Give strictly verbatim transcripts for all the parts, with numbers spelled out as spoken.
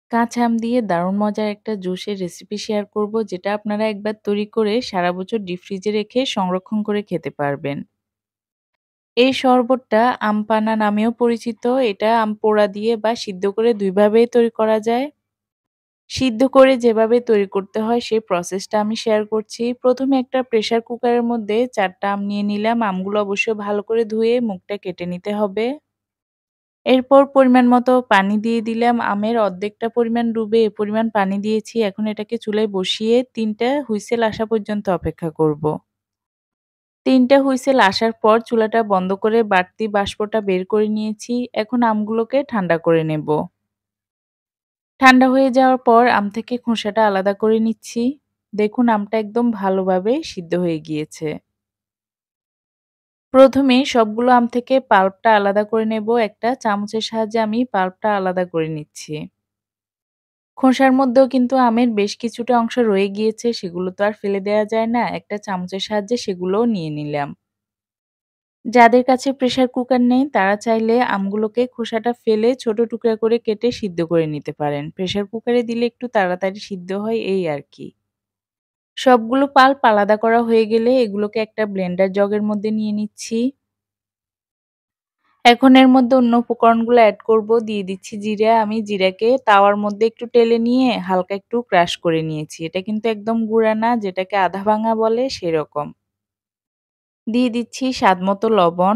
কাঁচা আম দিয়ে দারুণ মজার একটা জুসের রেসিপি শেয়ার করব, যেটা আপনারা একবার তৈরি করে সারা বছর ডিপ ফ্রিজে রেখে সংরক্ষণ করে খেতে পারবেন। এই শরবতটা আম পানা নামেও পরিচিত। এটা আম পোড়া দিয়ে বা সিদ্ধ করে দুই ভাবেই তৈরি করা যায়। সিদ্ধ করে যেভাবে তৈরি করতে হয় সেই প্রসেসটা আমি শেয়ার করছি। প্রথমে একটা প্রেসার কুকারের মধ্যে চার টা আম নিয়ে নিলাম। আমগুলো অবশ্যই ভালো করে ধুয়ে মুখটা কেটে নিতে হবে। এরপর পরিমাণ মতো পানি দিয়ে দিলাম। আমের অর্ধেকটা পরিমাণ ডুবে এ পরিমাণ পানি দিয়েছি। এখন এটাকে চুলায় বসিয়ে তিন টা হুইসেল আসা পর্যন্ত অপেক্ষা করব। তিন টা হুইসেল আসার পর চুলাটা বন্ধ করে বাড়তি বাষ্পটা বের করে নিয়েছি। এখন আমগুলোকে ঠান্ডা করে নেব। ঠান্ডা হয়ে যাওয়ার পর আম থেকে খোসাটা আলাদা করে নিচ্ছি। দেখুন আমটা একদম ভালোভাবে সিদ্ধ হয়ে গিয়েছে। প্রথমে সবগুলো আম থেকে পাল্পটা আলাদা করে নেব। একটা চামচের সাহায্যে আমি পাল্পটা আলাদা করে নিচ্ছি। খোসার মধ্যেও কিন্তু আমের বেশ কিছুটা অংশ রয়ে গিয়েছে, সেগুলো তো আর ফেলে দেওয়া যায় না। একটা চামচের সাহায্যে সেগুলোও নিয়ে নিলাম। যাদের কাছে প্রেসার কুকার নেই তারা চাইলে আমগুলোকে খোসাটা ফেলে ছোট টুকরা করে কেটে সিদ্ধ করে নিতে পারেন। প্রেসার কুকারে দিলে একটু তাড়াতাড়ি সিদ্ধ হয় এই আর কি। সবগুলো পাল্প আলাদা করা হয়ে গেলে এগুলোকে একটা ব্লেন্ডার জগের মধ্যে নিয়ে নিচ্ছি। এখন এর মধ্যে অন্য উপকরণগুলো এড করব। দিয়ে দিচ্ছি জিরা। আমি জিরাকে তাওয়ার মধ্যে একটু টেলে নিয়ে হালকা একটু ক্রাশ করে নিয়েছি। এটা কিন্তু একদম গুঁড়া না, যেটাকে আধা ভাঙা বলে সেরকম। দিয়ে দিচ্ছি স্বাদমতো লবণ।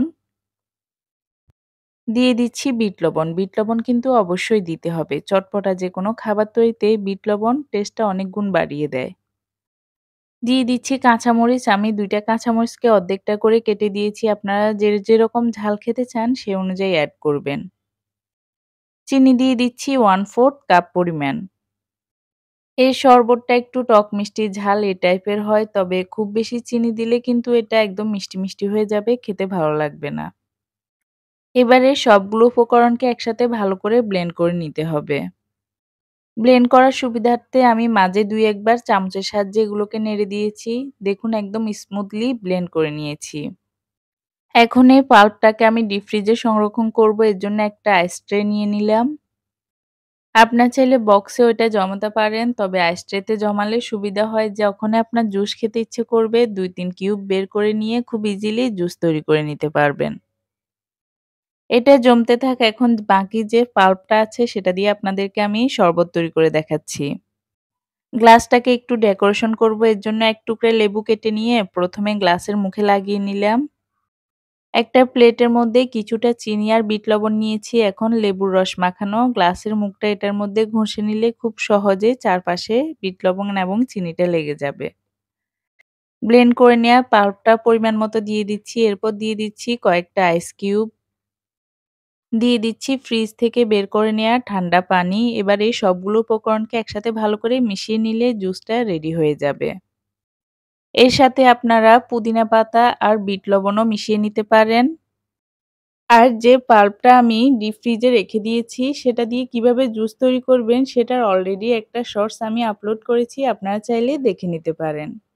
দিয়ে দিচ্ছি বিট লবণ। বিট লবণ কিন্তু অবশ্যই দিতে হবে। চটপটা যেকোনো খাবার তৈরিতে বিট লবণ টেস্টটা অনেক গুণ বাড়িয়ে দেয়। দিয়ে দিচ্ছি কাঁচামরিচ। আমি দুই টা কাঁচামরিচকে অর্ধেকটা করে কেটে দিয়েছি। আপনারা যে যেরকম ঝাল খেতে চান সে অনুযায়ী এড করবেন। চিনি দিয়ে দিচ্ছি এক চতুর্থাংশ কাপ পরিমাণ। এই শরবতটা একটু টক মিষ্টি ঝাল এ টাইপের হয়, তবে খুব বেশি চিনি দিলে কিন্তু এটা একদম মিষ্টি, মিষ্টি হয়ে যাবে, খেতে ভালো লাগবে না। এবারে সবগুলো উপকরণকে একসাথে ভালো করে ব্লেন্ড করে নিতে হবে। ব্লেন্ড করার সুবিধার্থে আমি মাঝে দুই এক বার চামচের সাহায্যে এগুলোকে নেড়ে দিয়েছি। দেখুন একদম স্মুথলি ব্লেন্ড করে নিয়েছি। এখন এই পাল্পটাকে আমি ডিপ ফ্রিজে সংরক্ষণ করব, এর জন্য একটা আইস ট্রে নিয়ে নিলাম। আপনার চাইলে বক্সেও এটা জমাতে পারেন, তবে আইস ট্রেতে জমালে সুবিধা হয় যখন আপনার জুস খেতে ইচ্ছে করবে দুই তিন কিউব বের করে নিয়ে খুব ইজিলি জুস তৈরি করে নিতে পারবেন। এটা জমতে থাক, এখন বাকি যে পাল্পটা আছে সেটা দিয়ে আপনাদেরকে আমি শরবত তৈরি করে দেখাচ্ছি। গ্লাসটাকে একটু ডেকোরেশন করব, এর জন্য এক টুকরা লেবু কেটে নিয়ে প্রথমে গ্লাসের মুখে লাগিয়ে নিলাম। একটা প্লেটের মধ্যে কিছুটা চিনি আর বিট লবণ নিয়েছি। এখন লেবুর রস মাখানো গ্লাসের মুখটা এটার মধ্যে ঘষে নিলে খুব সহজে চারপাশে বিট লবণ এবং চিনিটা লেগে যাবে। ব্লেন্ড করে নেওয়া পাল্পটা পরিমাণ মতো দিয়ে দিচ্ছি। এরপর দিয়ে দিচ্ছি কয়েকটা আইস কিউব। দিয়ে দিচ্ছি ফ্রিজ থেকে বের করে নেওয়া ঠান্ডা পানি। এবার এই সবগুলো উপকরণকে একসাথে ভালো করে মিশিয়ে নিলে জুসটা রেডি হয়ে যাবে। এর সাথে আপনারা পুদিনা পাতা আর বিট লবণও মিশিয়ে নিতে পারেন। আর যে পাল্পটা আমি ডিপ ফ্রিজে রেখে দিয়েছি সেটা দিয়ে কিভাবে জুস তৈরি করবেন সেটার অলরেডি একটা শর্টস আমি আপলোড করেছি। আপনারা চাইলে দেখে নিতে পারেন।